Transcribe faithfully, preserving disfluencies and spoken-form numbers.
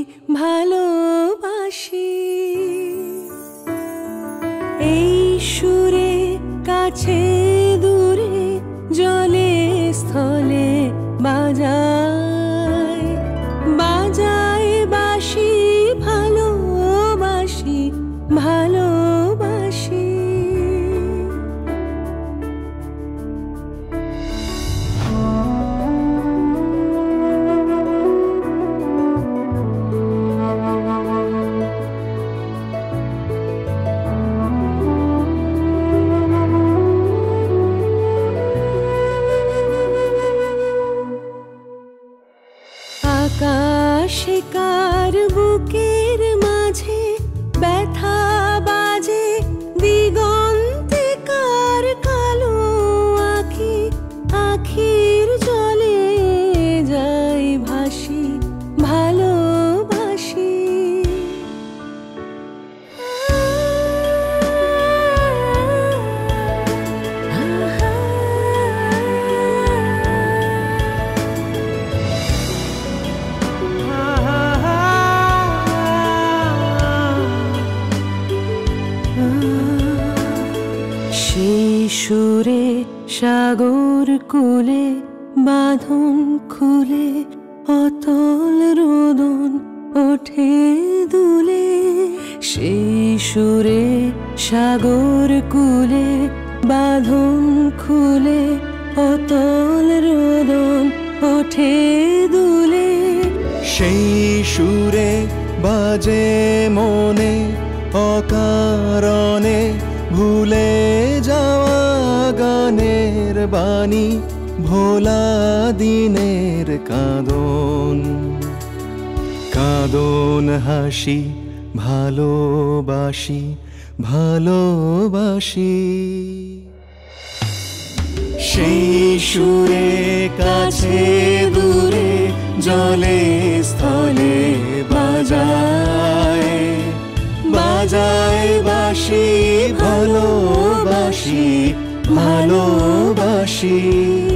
ভালোবাসি। এই সুরে কাছে দূরে জলে স্থলে বাজায় বাজায় বাঁশি, ভালোবাসি ভালোবাসি। আকাশে কার বুকের মাঝে ব্যথা বাজে, দিগন্তে কার কালো আখি, আখির জলে যাই ভাসি ভালোবাসি। সেই সুরে সাগর কূলে বাঁধন খুলে অতল রোদন ওঠে দুলে। সেই সুরে সাগর কূলে বাঁধন খুলে অতল রোদন ওঠে দুলে। সেই সুরে বাজে মনে অকারণে ভুলে যাওয়া গানের বাণী, ভোলা দিনের কাঁদন কাঁদন হাসি, ভালোবাসি ভালোবাসি। সেই সুরে কাছে দূরে জলে স্থলে বাজায় বাজায় বাঁশি, ভালোবাসি ভালোবাসি।